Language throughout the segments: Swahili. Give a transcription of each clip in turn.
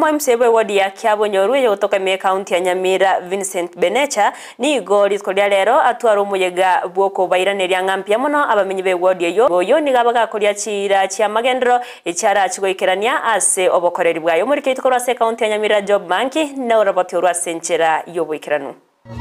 Msebe wadi ya Kiabonyoru ya kutoka kaunti ya Nyamira Vincent Benecha ni igori tkolia lero atwara umuyega bwoko bairanira ngampya muno abamenyi be wadi yo ni gabaga kolia chira chia magendro ichara chigoikerania ase obokoreri bwayo muri kitkorwa se kaunti ya Nyamira Job Banki na urabati urwa senchera yoboikeranu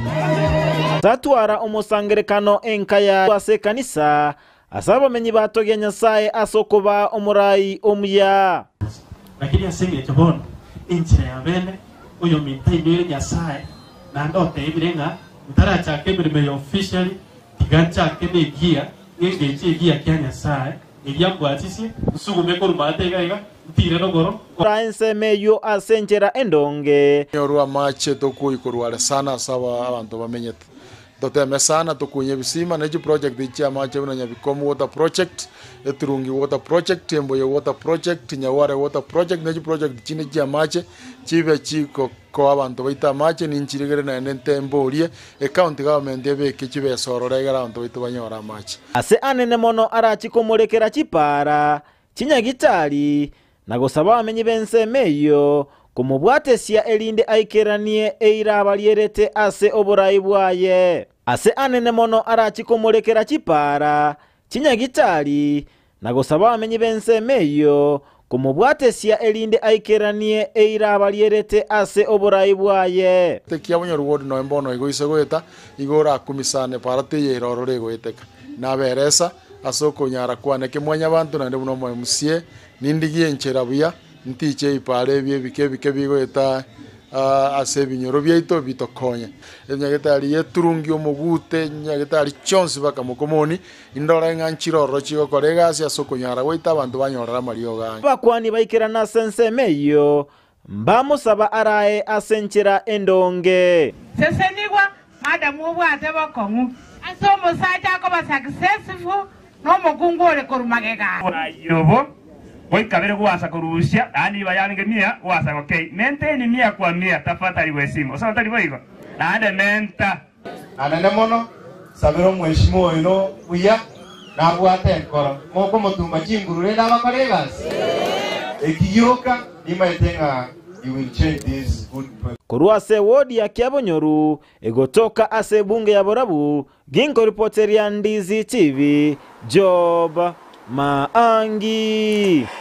tatwara umusangerekano enkaya wase kanisa asaba menyi batoge Nyasaye asokoba omurai omuya lakini asenge chabona inche ya bene uyo minta ibere Nyasaye na ndote ibirenga ntara chake bire officially tigancha kebe gia ngenge gia kya Nyasaye niyambo atisi usugume ko rumate gaiga ntire no goro Prince meyo asenchera endonge yorwa mache tokuikorwara sana saba abantu bamenyete toteme sana tukunye bisima neji project ichi amache bunanya bikomu water project eturungi water project emboye water project nyaware water project neji project chine chi amache chibe chiko ko abantu baita amache ninchirigere na nentemborie county government ebeke chibe sororega abantu baita banyora amache ase anene mono arachikomolekera chipara chinyagitari nagosaba amenyi bense meyo kumubwatesia elinde aikeranie eiraba lierete ase oborai bwaye ase anene mono arachikomolekera chipara chinyagitari nagosaba amenyi bense meyo kumubwatesia elinde aikeranie eiraba lierete ase oborai bwaye tekiabonyo ward no embono igoise goeta igora kumisane parate yerorore goeteka naberesa asoko nyara kwane kemwanya abantu nande buno mo musie nindigie enchera buya ntiche ipare bye bike bigoeta ase binyoro byaito bitokonya enyagetari yeturungi omugute nyagetari chonse baka mukomoni indora nganchiroro chigo korega ase asoko nyara goita abantu banyorara mario ganga bakwani baikirana sense meyo mbamusaba arae asenchera endonge sesenigwa madam obwate bakongu asomo saja ko ba successful no mugungore korumagega ayobo boy kabere kuwasa kurusha ani bayange mia wasa okay maintain mia kwa mia tafadhali wesimo sasa tali boyiko ande menta anane mono sabero mweshimo ino uya na bwate nkoro moko mutuma chingurure na bakoregas ekiyoka nimaitenga you will change this good person. Kurua se wodi ya Kiabonyoru egotoka ase bunge ya Borabu ginko reporteri ya Ndizi TV Job Maangi.